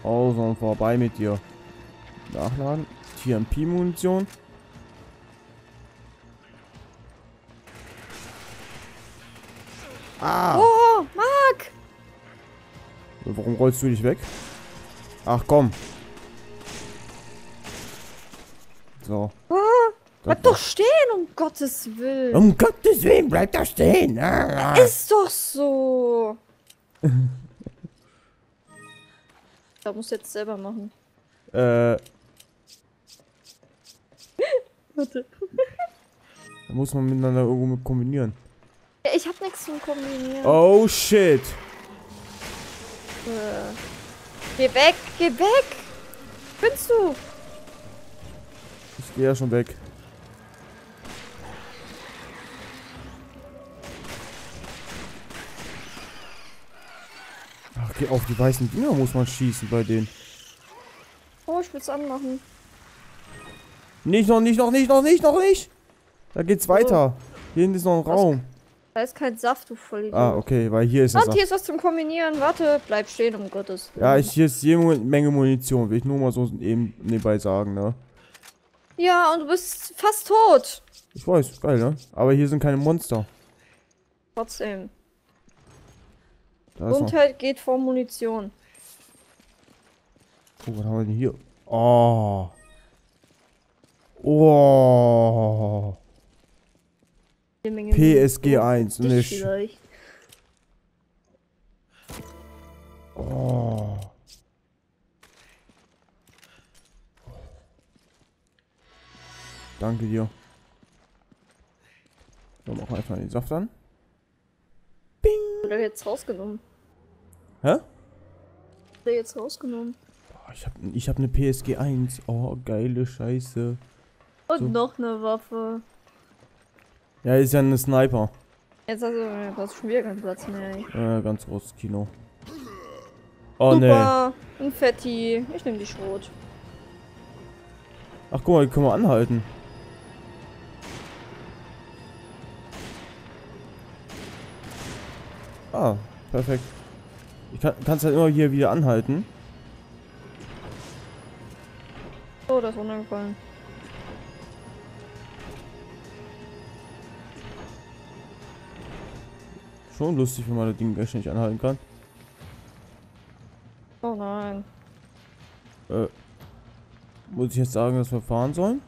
Also, vorbei mit dir. Nachladen. TMP-Munition. Ah! Oh, Marc! Warum rollst du dich weg? Ach komm. So. Oh, bleib doch stehen, um Gottes Willen. Um Gottes Willen, bleib da stehen. Ist doch so. Da musst du jetzt selber machen. Warte. Da muss man miteinander irgendwo kombinieren. Ja, ich hab nichts zum Kombinieren. Oh shit. Geh weg, geh weg. Findest du? Ich gehe ja schon weg. Ach, geh auf die weißen Dinger muss man schießen bei denen. Oh, ich will's anmachen. Nicht, noch nicht, noch nicht, noch nicht, noch nicht. Da geht's weiter. Hier hinten ist noch ein Raum. Da ist kein Saft, du Vollidiot. Ah, okay, weil hier ist es. Und hier ist was zum Kombinieren. Warte, bleib stehen, um Gottes Willen. Ja, hier ist jede Menge Munition. Will ich nur mal so eben nebenbei sagen, ne? Ja, und du bist fast tot. Ich weiß, geil, ne? Aber hier sind keine Monster. Trotzdem. Da ist noch. Gesundheit geht vor Munition. Oh, was haben wir denn hier? Oh. Oh. PSG 1. Nicht. Vielleicht. Oh. Danke dir. So, machen wir einfach den Saft an. Bing. Oder jetzt rausgenommen. Hä? Oder jetzt rausgenommen. Oh, ich hab eine PSG 1. Oh, geile Scheiße. Und So. noch eine Waffe. Ja, ist ja eine Sniper. Jetzt hast du schon wieder keinen Platz mehr. Ey. Ganz großes Kino. Oh, Super, ein Fetti. Ich nehme die Schrot. Ach, guck mal, die können wir anhalten. Ah, perfekt. Ich kann's halt immer hier wieder anhalten. Oh, das ist runtergefallen. Schon lustig, wenn man das Ding gleich nicht anhalten kann. Oh nein. Muss ich jetzt sagen, dass wir fahren sollen?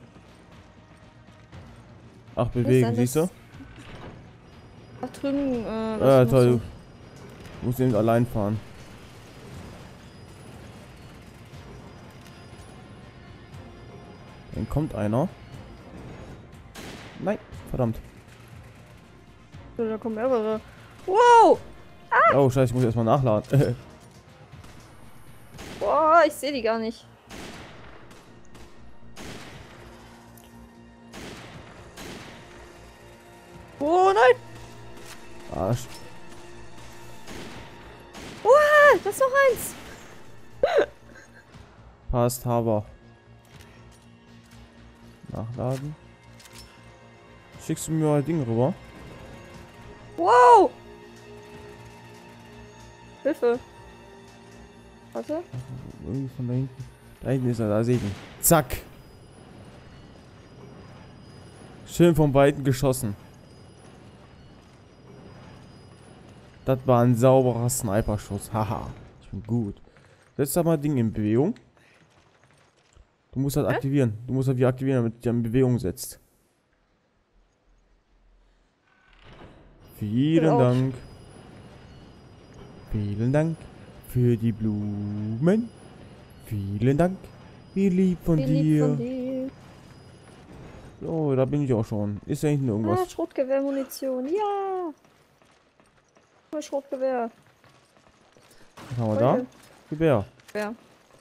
Ach, bewegen, siehst du? Ach, drüben, Toll. Du musst eben allein fahren. Dann kommt einer. Nein, verdammt. Da kommen mehrere. Wow! Oh, scheiße, ich muss erstmal nachladen. Boah, ich sehe die gar nicht. Oh nein! Arsch. Wow, das ist noch eins! Passt, aber. Nachladen. Schickst du mir mal Ding rüber? Wow! Hilfe! Warte. Irgendwie von da hinten. Da hinten ist er, da sehe ich ihn. Zack! Schön vom Weiten geschossen. Das war ein sauberer Sniper-Schuss. Haha. Ich bin gut. Setz da mal Ding in Bewegung. Du musst das aktivieren. Du musst das wieder aktivieren, damit der in Bewegung setzt. Vielen Dank. Vielen Dank für die Blumen. Vielen Dank. Wie lieb von dir. So, da bin ich auch schon. Ist da hinten irgendwas? Ah, Schrotgewehrmunition. Ja! Schrotgewehr. Was haben wir da? Gewehr. Ja.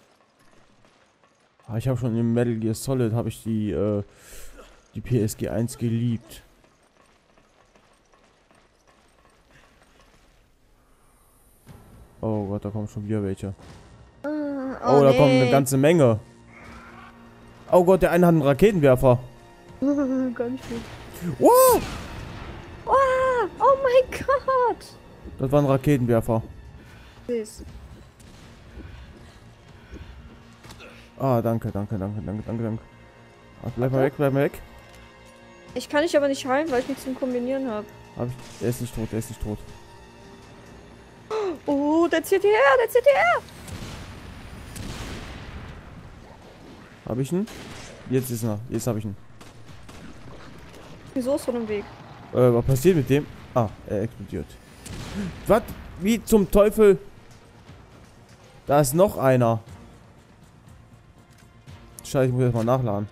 Ah, ich habe schon im Metal Gear Solid habe ich die PSG 1 geliebt. Oh Gott, da kommen schon wieder welche. Oh, da kommen eine ganze Menge. Oh Gott, der eine hat einen Raketenwerfer. Gar nicht gut. Wow! Oh mein Gott! Das war ein Raketenwerfer. Süß. Ah, danke, danke, danke, danke, danke, danke. Ah, bleib mal weg, bleib mal weg. Ich kann dich aber nicht heilen, weil ich nichts zum Kombinieren habe. Er ist nicht tot, er ist nicht tot. Oh, der zieht hierher, der zieht hierher. Hab ich ihn? Jetzt ist er. Jetzt habe ich ihn. Wieso ist von dem Weg? Was passiert mit dem? Ah, er explodiert. Was? Wie zum Teufel? Da ist noch einer. Scheiße, ich muss jetzt mal nachladen.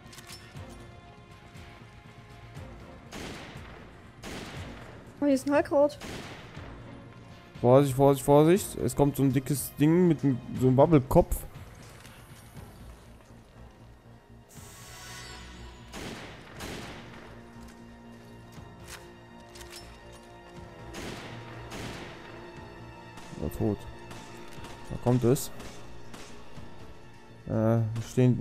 Oh, hier ist ein Heilkraut. Vorsicht, Vorsicht, Vorsicht. Es kommt so ein dickes Ding mit so einem Wabbelkopf. Ja, tot. Da kommt es. Wir stehen.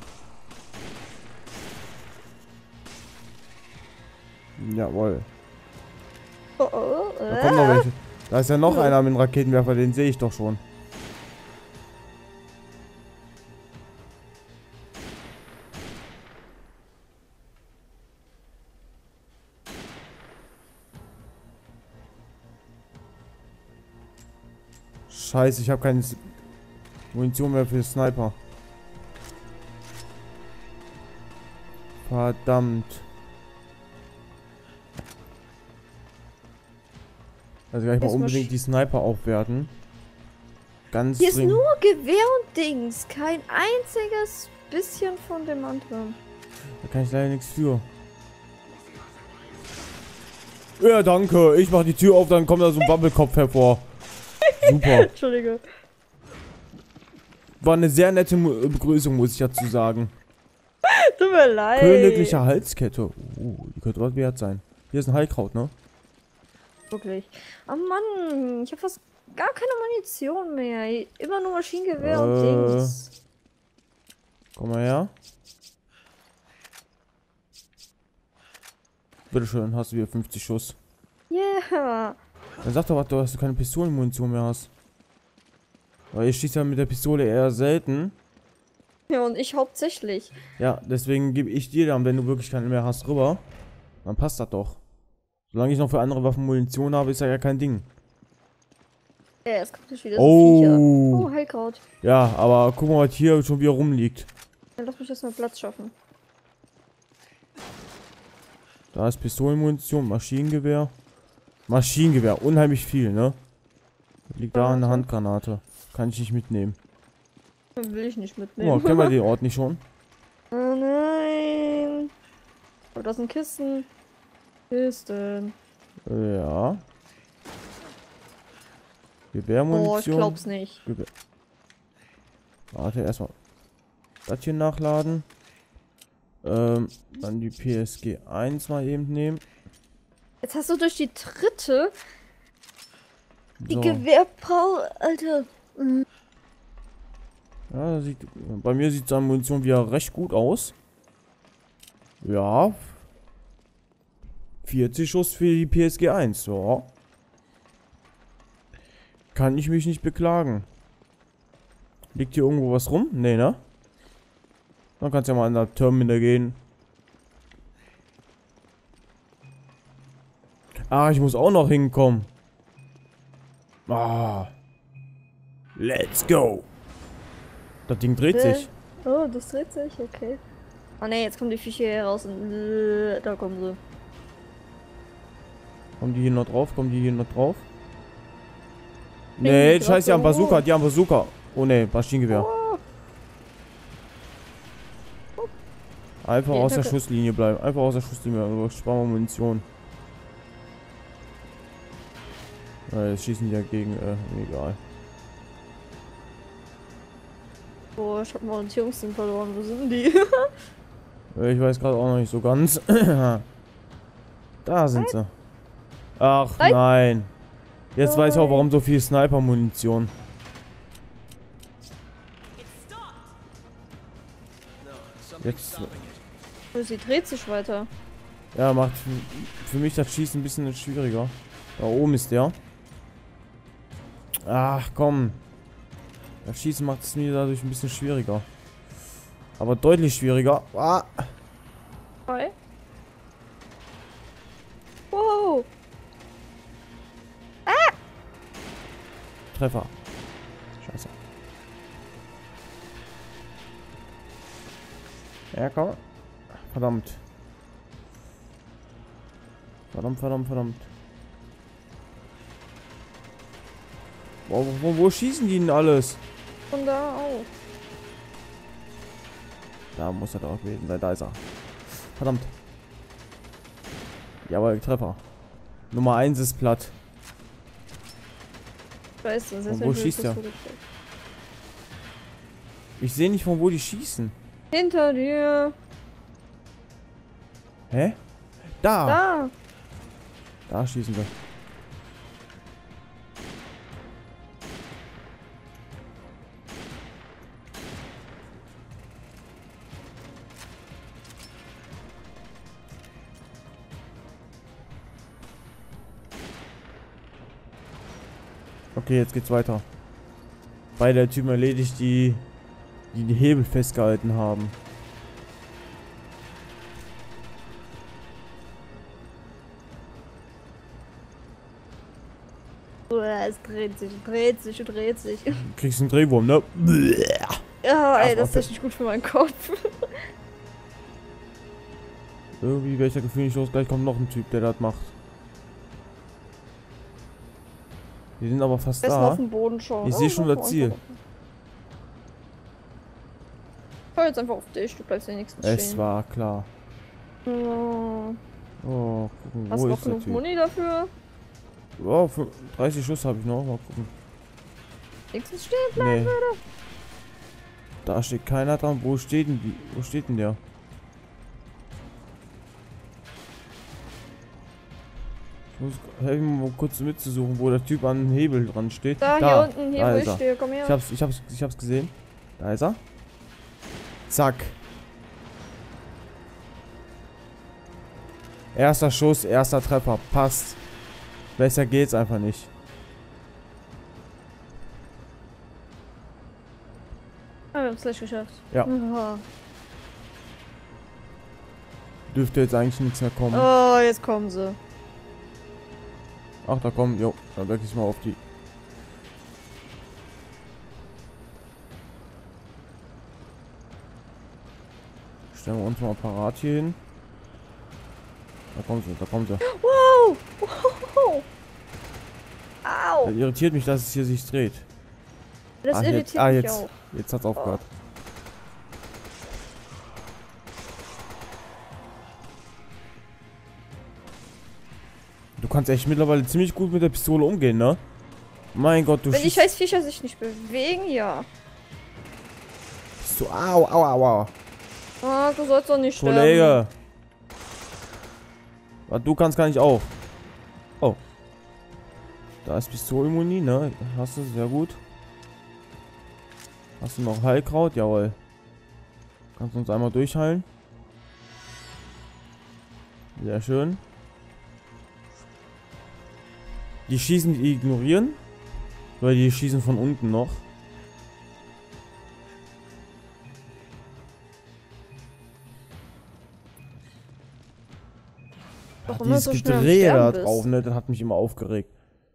Jawohl. Oh, oh, Da kommen noch welche. Da ist ja noch einer mit dem Raketenwerfer, den sehe ich doch schon. Scheiße, ich habe keine Munition mehr für Sniper. Verdammt. Also gleich mal unbedingt die Sniper aufwerten. Ganz hier ist dringend. nur Gewehr und Dings. Kein einziges bisschen von dem anderen. Da kann ich leider nichts für. Ja, danke. Ich mach die Tür auf, dann kommt da so ein Wabbelkopf hervor. Super. Entschuldige. War eine sehr nette Begrüßung, muss ich dazu sagen. Tut mir leid. Königliche Halskette. Die könnte was wert sein. Hier ist ein Heilkraut, ne? Wirklich. Oh Mann, ich habe fast gar keine Munition mehr. Immer nur Maschinengewehr und Dings. Komm mal her. Bitteschön, hast du wieder 50 Schuss. Yeah. Dann sag doch was, dass du keine Pistolenmunition mehr hast. Weil ich schieße ja mit der Pistole eher selten. Ja, und ich hauptsächlich. Ja, deswegen gebe ich dir dann, wenn du wirklich keine mehr hast, rüber. Dann passt das doch. Solange ich noch für andere Waffen Munition habe, ist ja kein Ding. Ja, jetzt kommt nicht wieder so Viecher. Oh, Heilkraut. Ja, aber guck mal, was hier schon wieder rumliegt. Ja, lass mich erstmal Platz schaffen. Da ist Pistolenmunition, Maschinengewehr. Maschinengewehr, unheimlich viel, ne? Liegt da eine Handgranate. Kann ich nicht mitnehmen. Will ich nicht mitnehmen. Oh, kennen wir den Ort nicht schon? Oh nein. Oh, da sind Kisten. Kisten. Ja. Oh, Gewehrmunition. ich glaub's nicht. Warte, erstmal das hier nachladen. Dann die PSG 1 mal eben nehmen. Jetzt hast du durch die dritte die So. Gewehrpaul, Alter. Ja, bei mir sieht seine Munition wieder recht gut aus. Ja. 40 Schuss für die PSG 1, ja. Kann ich mich nicht beklagen. Liegt hier irgendwo was rum? Nee, ne? Dann kannst du ja mal an der Terminal gehen. Ah, ich muss auch noch hinkommen. Ah. Let's go. Das Ding dreht sich. Oh, das dreht sich, okay. Oh ne, jetzt kommen die Viecher hier raus und da kommen sie. Kommen die hier noch drauf? Kommen die hier noch drauf? Nee, scheiße, die haben Bazooka, die haben Bazooka. Oh ne, Maschinengewehr. Einfach aus der Schusslinie bleiben. Einfach aus der Schusslinie. Also sparen wir Munition. Ja, jetzt schießen die dagegen. Egal. Boah, ich hab mal uns Jungs sind verloren. Wo sind die? Ich weiß gerade auch noch nicht so ganz. Da sind sie. Ach nein. Jetzt weiß ich auch, warum so viel Sniper-Munition. Jetzt. Sie dreht sich weiter. Ja, macht für mich das Schießen ein bisschen schwieriger. Da oben ist der. Ach komm. Das Schießen macht es mir dadurch ein bisschen schwieriger. Aber deutlich schwieriger. Ah. Hi. Wow. Treffer. Scheiße. Ja, komm. Verdammt. Verdammt. Boah, wo schießen die denn alles? Von da auch. Da muss er doch gewesen sein. Da ist er. Verdammt. Jawohl, Treffer. Nummer 1 ist platt. Scheiße, das ist Wo schießt er? Ich sehe nicht, von wo die schießen. Hinter dir. Hä? Da! Da. Da schießen wir. Okay, jetzt geht's weiter. Beide Typen erledigt, die Hebel festgehalten haben. Es dreht sich. Du kriegst einen Drehwurm, ne? Ja, ey, Ach, das ist echt nicht gut für meinen Kopf. Irgendwie wäre ich da Gefühl nicht los. Gleich kommt noch ein Typ, der das macht. Wir sind aber fast Besten da. auf dem Boden schauen. Ich sehe schon das Ziel. Ich jetzt einfach auf dich, du bleibst wenigstens stehen. Es war klar. Oh. Oh, gucken, Hast wo du noch ist der genug Typ? Muni dafür? Oh, 30 Schuss habe ich noch. Mal gucken. Wenigstens stehen bleiben Nee. würde. Da steht keiner dran. Wo steht denn die? Wo steht denn der? Ich muss helfen, mal kurz mitzusuchen, wo der Typ an dem Hebel dran steht. Da, hier unten, hier da wo ist ich er. stehe, komm her. Ich hab's gesehen. Da ist er. Zack. Erster Schuss, erster Treffer. Passt. Besser geht's einfach nicht. Ah, wir haben es gleich geschafft. Ja. Ja. Dürfte jetzt eigentlich nichts mehr kommen. Oh, jetzt kommen sie. Ach, da kommen. Jo, dann wechsle ich mal auf die. Stellen wir uns mal parat hier hin. Da kommen sie, da kommen sie. Wow! Wow! Au! Das irritiert mich, dass es hier sich dreht. Das irritiert mich jetzt. auch. Jetzt hat's aufgehört. Du kannst echt mittlerweile ziemlich gut mit der Pistole umgehen, ne? Mein Gott, du Wenn die schießt. scheiß Viecher sich nicht bewegen, ja. So, au. Ah, du sollst doch nicht sterben. Kollege. Was du kannst, kann ich auch. Oh. Da ist Pistolenmuni, ne? Hast du, sehr gut. Hast du noch Heilkraut? Jawohl. Kannst du uns einmal durchheilen? Sehr schön. Die schießen, die ignorieren. Weil die schießen von unten noch. Warum Dieses er so schnell am Gedrehe da Sterben bist. drauf, ne? Das hat mich immer aufgeregt.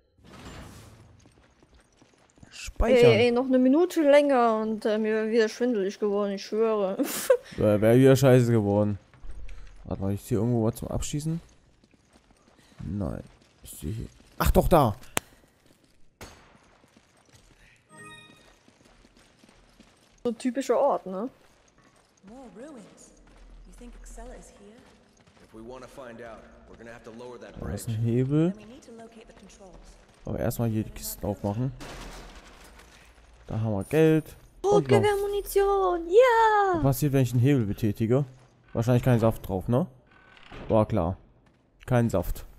Speichern. Ey, noch eine Minute länger und mir wäre wieder schwindelig geworden, ich schwöre. Wäre wieder scheiße geworden. Warte mal, ich hier irgendwo was zum Abschießen? Nein. Ich sehe hier. Ach doch, da! So typischer Ort, ne? More ruins. You think Excella is here? If we want to find out, we're gonna have to lower that Da ist bridge. ein Hebel. Then we need to locate the controls. Aber erstmal hier die Kisten aufmachen. Da haben wir Geld. Und Lauf. Gewehrmunition, ja! Was passiert, wenn ich den Hebel betätige? Wahrscheinlich kein Saft drauf, ne? War klar. Kein Saft.